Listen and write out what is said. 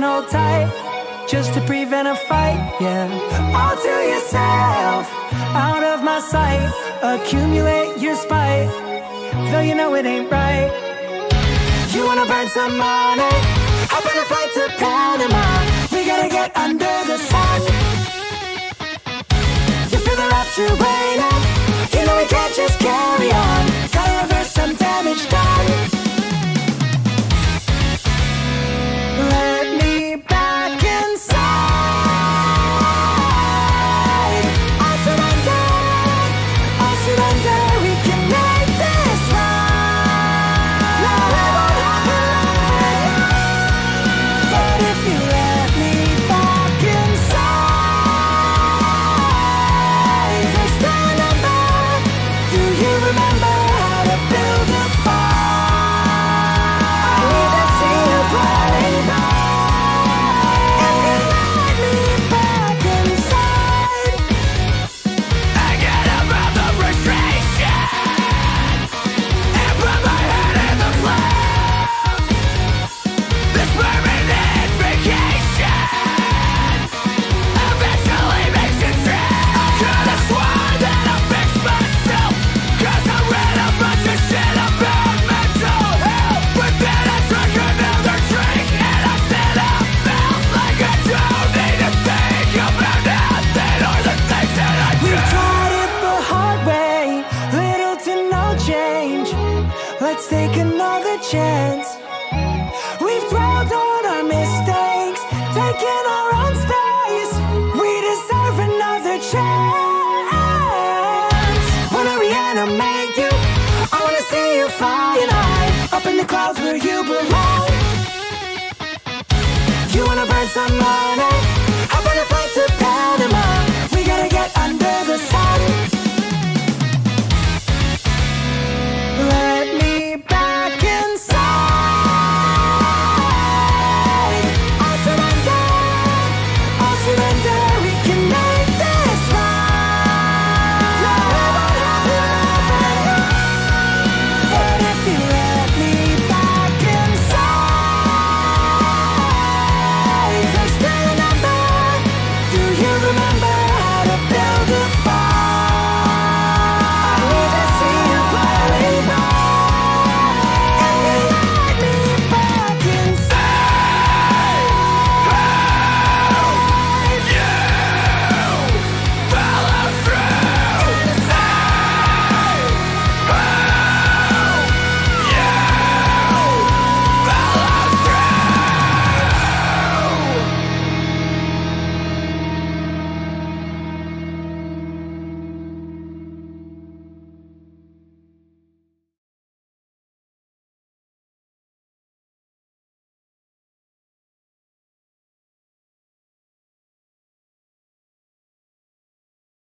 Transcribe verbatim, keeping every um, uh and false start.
and hold tight, just to prevent a fight, yeah. All to yourself, out of my sight. Accumulate your spite, though you know it ain't right. You wanna burn some money, hop on a flight to Panama. We gotta get under the sun. You feel the rapture raining, you know we can't just carry on. Gotta reverse some damage done. Let me back inside. I'll surrender, I'll surrender. We can make this right. No, it won't happen overnight. But if you let me back inside, first time I'm back, do you remember how to build a fire? I need to see you burning bright. If you let me back inside, I get above the frustration and put my head in the clouds. This permanent vacation eventually makes it true. I could've sworn that I fixed myself, 'cause I read a bunch of shit about mental health. But then I drank another drink and I said I felt like I don't need to think about nothing or the things that I do. we've tried it the hard way, little to no change. Let's take another chance. We've dwelled on our mistakes, taking our own space. We deserve another chance. Wanna reanimate you, I wanna see you flying high, up in the clouds where you belong. You wanna burn some money, hop on a flight to Paris.